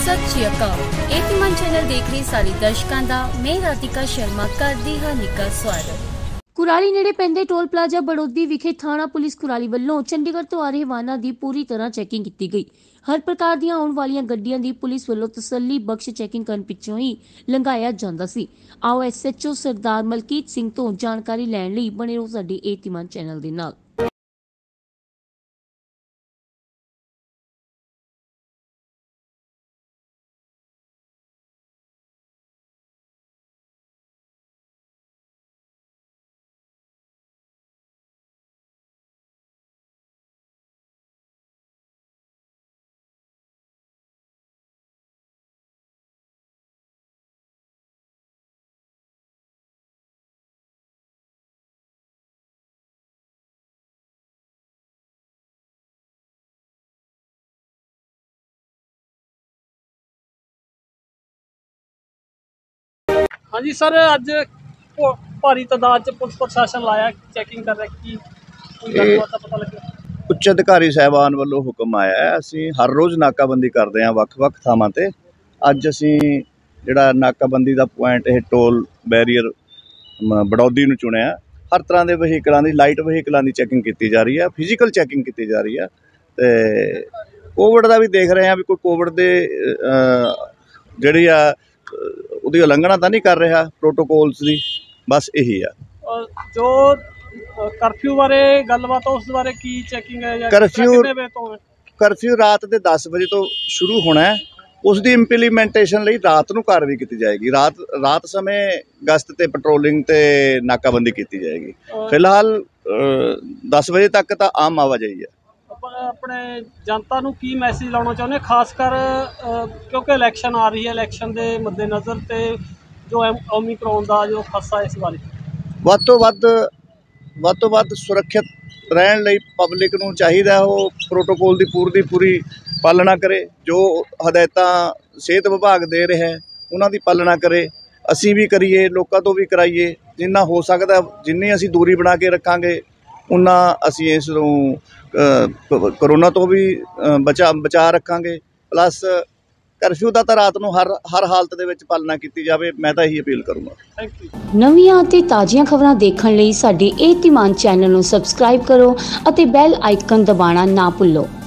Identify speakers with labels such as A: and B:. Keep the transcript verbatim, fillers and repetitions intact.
A: सत श्री अकाल। एतिमान चैनल देख रहे सारे दर्शकों का मैं राधिका शर्मा करदी हां निੱਘਾ स्वागत। कुराली नेड़े पैंदे टोल प्लाजा बड़ौदी विखे थाना पुलिस कुराली ਵੱਲੋਂ चंडीगढ़ तो आ रहे वाहनों की पूरी तरह चैकिंग की गई। हर प्रकार ਦੀਆਂ ਆਉਣ ਵਾਲੀਆਂ ਗੱਡੀਆਂ ਦੀ ਪੁਲਿਸ ਵੱਲੋਂ ਤਸੱਲੀ ਬਖਸ਼ ਚੈਕਿੰਗ ਕਰਨ ਪਿੱਛੋਂ ਹੀ ਲੰਘਾਇਆ ਜਾਂਦਾ ਸੀ। ਆਓ ਐਸਐਚਓ ਸਰਦਾਰ ਮਲਕੀਤ ਸਿੰਘ ਤੋਂ ਜਾਣਕਾਰੀ ਲੈਣ ਲਈ ਬਣੇ ਰਹੋ ਸਾਡੇ एतिमान चैनल ਦੇ ਨਾਲ।
B: हाँ जी सर, अज भारी तादाद च पुलिस प्रशासन लाया चैकिंग कर रहा की पता लगे।
C: उच्च अधिकारी साहबान वालों हुक्म आया है, असी हर रोज़ नाकाबंदी करते हैं वक्-वक् थावां ते। अज असी जिहड़ा नाकाबंदी का पॉइंट है टोल बैरीयर बड़ौदी नूं चुनिया। हर तरह के वहीकलों की लाइट वहीकलों की चैकिंग की जा रही है, फिजिकल चैकिंग की जा रही है। तो कोविड का भी देख रहे हैं भी कोई कोविड के जिहड़ी आ ਉਹਦੀ ਉਲੰਘਣਾ ਤਾਂ नहीं कर रहा प्रोटोकॉल्स की, बस यही है।
B: जो करफ्यू बारे गलबात उस बारे की चैकिंग है या
C: करफ्यू करफ्यू रात के दस बजे तो शुरू होना है, उसकी इंप्लीमेंटेशन ਲਈ रात ਨੂੰ कार्रवाई की जाएगी। रात रात समय गश्त ते पेट्रोलिंग ते नाकाबंदी की जाएगी। फिलहाल दस बजे तक तो आम आवाजाही है।
B: अपने जनता नूं की मैसेज लाना चाਹੁੰਦੇ खास कर क्योंकि इलैक्शन आ रही है, इलैक्शन के मद्देनज़र ते जो ओमिक्रॉन का जो खदशा इस बारे
C: ਵੱਧ ਤੋਂ ਵੱਧ ਵੱਧ ਤੋਂ ਵੱਧ ਸੁਰੱਖਿਅਤ ਰਹਿਣ ਲਈ ਪਬਲਿਕ ਨੂੰ ਚਾਹੀਦਾ ਉਹ ਪ੍ਰੋਟੋਕੋਲ ਦੀ ਪੂਰੀ ਪੂਰੀ ਪਾਲਣਾ ਕਰੇ। ਜੋ ਹਦਾਇਤਾਂ ਸਿਹਤ ਵਿਭਾਗ ਦੇ ਰਿਹਾ ਉਹਨਾਂ ਦੀ ਪਾਲਣਾ ਕਰੇ, ਅਸੀਂ ਵੀ ਕਰੀਏ, ਲੋਕਾਂ ਤੋਂ ਵੀ ਕਰਾਈਏ। ਜਿੰਨਾ ਹੋ ਸਕਦਾ ਜਿੰਨੀ ਅਸੀਂ ਦੂਰੀ ਬਣਾ ਕੇ ਰੱਖਾਂਗੇ ਉਨਾ ਅਸੀਂ ਇਸ ਨੂੰ कोरोना तो भी बचा बचा रखांगे। प्लस करफ्यू का तो रात को हर हर हालत दे विच पालना की जाए, मैं तो यही अपील करूँगा।
A: नवीं ते ताज़ियां खबरां देखण लई साडे एतिमान चैनल नूं सबसक्राइब करो अते बैल आइकन दबाना ना भुल्लो।